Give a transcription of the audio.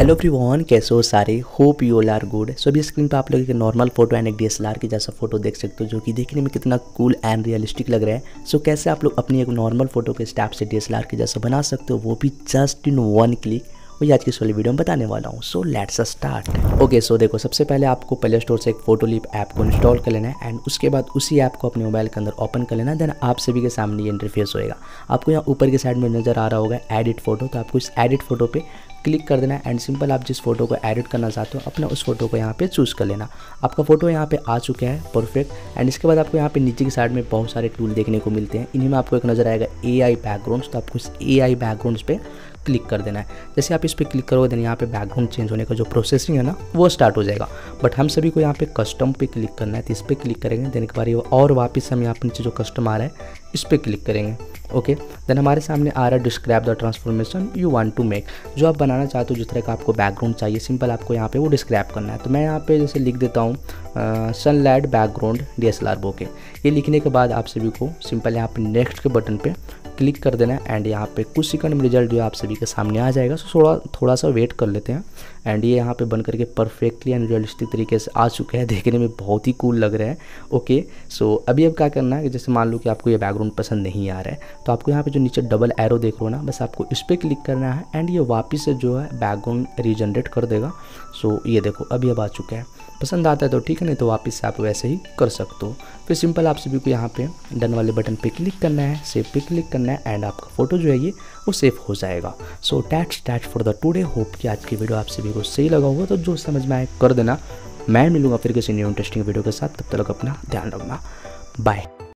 Hello everyone, कैसे हो सारे। Hope you all are good. So अभी स्क्रीन पे आप लोग एक नॉर्मल फोटो एंड एक डीएसएलआर की जैसा फोटो देख सकते हो, जो कि देखने में कितना कूल एंड रियलिस्टिक लग रहा है। सो कैसे आप लोग अपनी एक नॉर्मल फोटो के स्टेप से डीएसएलआर की जैसा बना सकते हो, वो भी जस्ट इन वन क्लिक, वही आज की इस वाली वीडियो में बताने वाला हूँ। So let's start. Okay, so देखो, सबसे पहले आपको प्ले स्टोर से एक फोटोलिप ऐप को इंस्टॉल कर लेना है एंड उसके बाद उसी ऐप को अपने मोबाइल के अंदर ओपन कर लेना है। देन आप सभी के सामने ये इंटरफेस होएगा। आपको यहाँ ऊपर की साइड में नजर आ रहा होगा एडिट फोटो, तो आपको इस एडिट फोटो पे क्लिक कर देना है एंड सिंपल आप जिस फोटो को एडिट करना चाहते हो अपना उस फोटो को यहाँ पे चूज़ कर लेना। आपका फोटो यहाँ पे आ चुका है परफेक्ट। एंड इसके बाद आपको यहाँ पे नीचे की साइड में बहुत सारे टूल देखने को मिलते हैं। इन्हीं में आपको एक नज़र आएगा AI बैकग्राउंड्स, तो आपको इस AI बैकग्राउंड्स पे क्लिक कर देना है। जैसे आप इस पर क्लिक करोगे देन यहाँ पे बैकग्राउंड चेंज होने का जो प्रोसेसिंग है ना, वो स्टार्ट हो जाएगा। बट हम सभी को यहाँ पे कस्टम पे क्लिक करना है, तो इस पर क्लिक करेंगे। देन एक बार ये और वापस हम यहाँ पे नीचे जो कस्टम आ रहा है इस पर क्लिक करेंगे। ओके, देन हमारे सामने आ रहा है describe the transformation you want to make. जो आप बनाना चाहते हो, जिस तरह का आपको बैकग्राउंड चाहिए, सिंपल आपको यहाँ पे वो डिस्क्राइब करना है। तो मैं यहाँ पे जैसे लिख देता हूँ सनलाइट बैकग्राउंड DSLR बोके। ये लिखने के बाद आप सभी को सिंपल यहाँ पे नेक्स्ट के बटन पे क्लिक कर देना है एंड यहाँ पे कुछ सेकंड में रिजल्ट जो है आप सभी के सामने आ जाएगा। सो थोड़ा सा वेट कर लेते हैं। एंड ये यहाँ पे बन करके परफेक्टली एंड रियलिस्टिक तरीके से आ चुका है, देखने में बहुत ही कूल लग रहा है। ओके, सो अभी अब क्या करना है कि जैसे मान लो कि आपको ये बैकग्राउंड पसंद नहीं आ रहा है, तो आपको यहाँ पे जो नीचे डबल एरो देख रहे हो ना, बस आपको इस पर क्लिक करना है एंड ये वापस से जो है बैकग्राउंड रीजनरेट कर देगा। सो ये देखो अभी अब आ चुका है। पसंद आता है तो ठीक है, नहीं तो वापस से आप वैसे ही कर सकते हो। फिर सिंपल आप सभी को यहाँ पे डन वाले बटन पे क्लिक करना है, सेव पे क्लिक करना है एंड आपका फोटो जो है ये वो सेव हो जाएगा। So that's for the today. Hope कि आज की वीडियो आप सभी को सही लगा होगा, तो जो समझ में आए कर देना। मैं मिलूंगा फिर किसी न्यू इंटरेस्टिंग वीडियो के साथ, तब तक अपना ध्यान रखना। बाय।